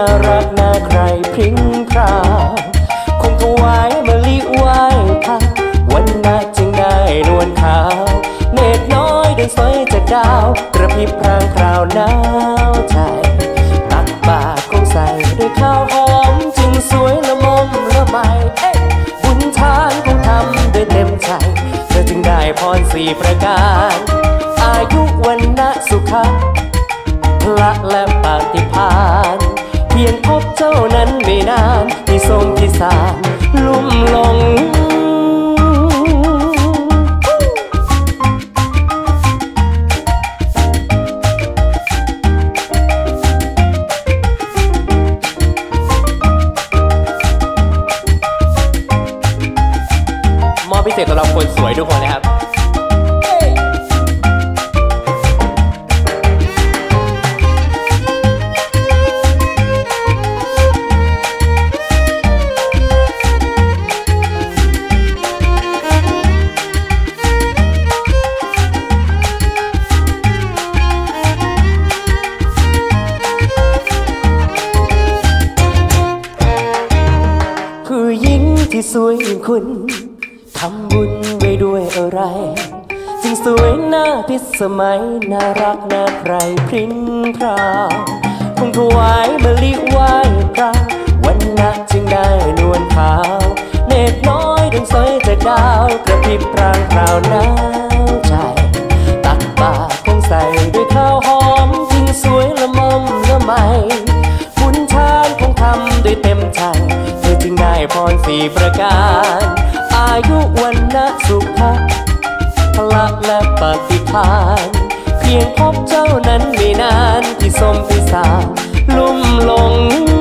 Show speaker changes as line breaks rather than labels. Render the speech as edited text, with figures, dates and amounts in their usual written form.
น่ารักน่าใครพริ้งพราวคงถวายมะลิไหว้พระวันน่าจึงได้นวลขาวเนตรน้อยดังสอยจากดาวกระพริบพรางคราวหนาวใจตักบาตรคงใส่ด้วยข้าวหอมจึงสวยละมมละไมบุญทานคงทำด้วยเต็มใจเธอจึงได้พรสี่ประการอายุวันนะสุขะพละและปฏิภาณเพียงพบเจ้านั้นไม่นานที่ทรงที่สานลุ่มหลงมอบพิเศษสำหรับคนสวยทุกคนนะครับผู้หญิงที่สวยอย่างคุณทำบุญไว้ด้วยอะไรจึงสวยหน้าพิสมัยน่ารักน่าใครพริ้งพราวคงถวายมะลิไหว้พระวันน่าจึงได้นวลขาวเนตรน้อยดังสอยจากดาวกระพริบพรางคราวหนาวใจตักบาตรคงใส่ด้วยข้าวหอมจึงสวยละมมละไมบุญทานคงทำด้วยเต็มใจเธอจึงได้พรสี่ประการอายุวันนะสุขะพละและปฏิภาณเพียงพบเจ้านั้นไม่นานที่สมพิสารลุ่มหลง